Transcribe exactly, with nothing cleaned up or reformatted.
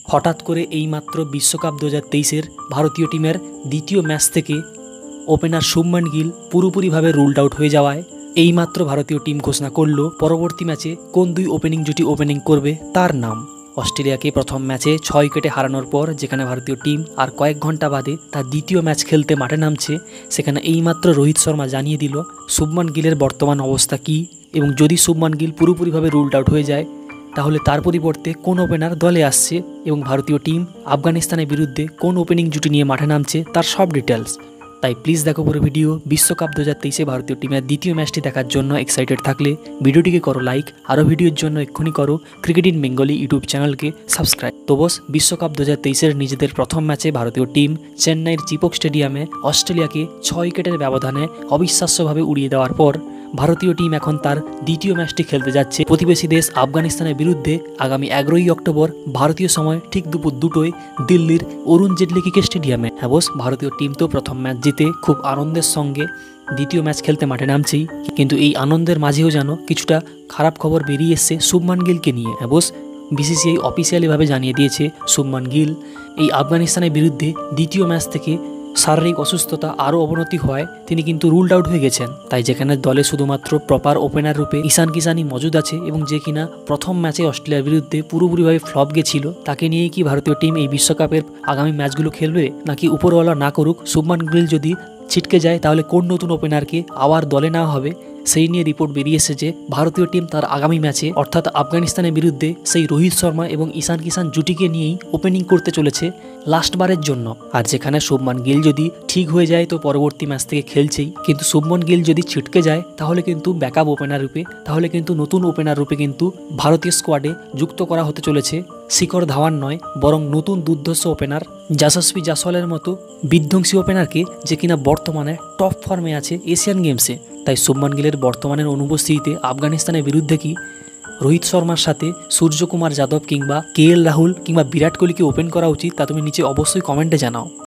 হঠাৎ করে এইমাত্র বিশ্বকাপ দু হাজার তেইশের ভারতীয় টিমের দ্বিতীয় ম্যাচ থেকে ওপেনার শুভমান গিল পুরোপুরিভাবে রুলড আউট হয়ে যাওয়ায় এইমাত্র ভারতীয় টিম ঘোষণা করল পরবর্তী ম্যাচে কোন দুই ওপেনিং জুটি ওপেনিং করবে তার নাম। অস্ট্রেলিয়াকে প্রথম ম্যাচে ছয় উইকেটে হারানোর পর যেখানে ভারতীয় টিম আর কয়েক ঘন্টা বাদে তার দ্বিতীয় ম্যাচ খেলতে মাঠে নামছে, সেখানে এইমাত্র রোহিত শর্মা জানিয়ে দিল শুভমান গিলের বর্তমান অবস্থা কী এবং যদি শুভমান গিল পুরোপুরিভাবে রুলড আউট হয়ে যায় তাহলে তার পরিবর্তে কোন ওপেনার দলে আসছে এবং ভারতীয় টিম আফগানিস্তানের বিরুদ্ধে কোন ওপেনিং জুটি নিয়ে মাঠে নামছে তার সব ডিটেলস। তাই প্লিজ দেখো পুরো ভিডিও। বিশ্বকাপ দু হাজার তেইশে ভারতীয় টিমের দ্বিতীয় ম্যাচটি দেখার জন্য এক্সাইটেড থাকলে ভিডিওটিকে করো লাইক, আরও ভিডিওর জন্য এক্ষুনি করো ক্রিকেট ইন বেঙ্গলি ইউটিউব চ্যানেলকে সাবস্ক্রাইব। তো বস, বিশ্বকাপ দু হাজার তেইশের নিজেদের প্রথম ম্যাচে ভারতীয় টিম চেন্নাইয়ের চিপক স্টেডিয়ামে অস্ট্রেলিয়াকে ছয় উইকেটের ব্যবধানে অবিশ্বাস্যভাবে উড়িয়ে দেওয়ার পর ভারতীয় টিম এখন তার দ্বিতীয় ম্যাচটি খেলতে যাচ্ছে প্রতিবেশী দেশ আফগানিস্তানের বিরুদ্ধে আগামী এগারোই অক্টোবর ভারতীয় সময় ঠিক দুপুর দুটোয় দিল্লির অরুণ জেটলি ক্রিকেট স্টেডিয়ামে। হ্যাঁ বস, ভারতীয় টিম তো প্রথম ম্যাচ জিতে খুব আনন্দের সঙ্গে দ্বিতীয় ম্যাচ খেলতে মাঠে নামছেই, কিন্তু এই আনন্দের মাঝেও যেন কিছুটা খারাপ খবর বেরিয়ে এসছে শুভমান গিলকে নিয়ে। হ্যাঁ বস, বিসিসিআই অফিসিয়ালিভাবে জানিয়ে দিয়েছে শুভমান গিল এই আফগানিস্তানের বিরুদ্ধে দ্বিতীয় ম্যাচ থেকে শারীরিক অসুস্থতা আরও অবনতি হওয়ায় তিনি কিন্তু রুলড আউট হয়ে গেছেন। তাই যেখানে দলে শুধুমাত্র প্রপার ওপেনার রূপে ঈশান কিষানি মজুদ আছে এবং যে কিনা প্রথম ম্যাচে অস্ট্রেলিয়ার বিরুদ্ধে পুরোপুরিভাবে ফ্লপ গেছিল, তাকে নিয়েই কি ভারতীয় টিম এই বিশ্বকাপের আগামী ম্যাচগুলো খেলবে, নাকি উপরওয়ালা না করুক শুভমান গিল যদি ছিটকে যায় তাহলে কোন নতুন ওপেনারকে আবার দলে নেওয়া হবে, সেই নিয়ে রিপোর্ট বেরিয়ে এসেছে ভারতীয় টিম তার আগামী ম্যাচে অর্থাৎ আফগানিস্তানের বিরুদ্ধে সেই রোহিত শর্মা এবং ঈশান কিষান জুটিকে নিয়েই ওপেনিং করতে চলেছে লাস্টবারের জন্য। আর যেখানে শুভমান গিল যদি ঠিক হয়ে যায় তো পরবর্তী ম্যাচ থেকে খেলছেই, কিন্তু শুভমান গিল যদি ছিটকে যায় তাহলে কিন্তু ব্যাকআপ ওপেনার রূপে তাহলে কিন্তু নতুন ওপেনার রূপে কিন্তু ভারতীয় স্কোয়াডে যুক্ত করা হতে চলেছে শিখর ধাওয়ান নয়, বরং নতুন দুর্ধর্ষ ওপেনার যশস্বী জাসওয়ালের মতো বিধ্বংসী ওপেনারকে, যে কিনা বর্তমানে টপ ফর্মে আছে এশিয়ান গেমসে। তাই শুভমান গিলের বর্তমানের অনুপস্থিতিতে আফগানিস্তানের বিরুদ্ধে কি রোহিত শর্মার সাথে সূর্যকুমার যাদব কিংবা কে এল রাহুল কিংবা বিরাট কোহলিকে ওপেন করা উচিত, তা তুমি নিচে অবশ্যই কমেন্টে জানাও।